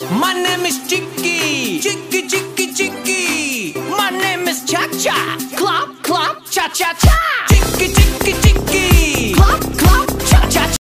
My name is Chicky. Chicky, Chicky, Chicky. My name is Cha Cha. Clap, clap, cha cha cha. Chicky, Chicky, Chicky. Clap,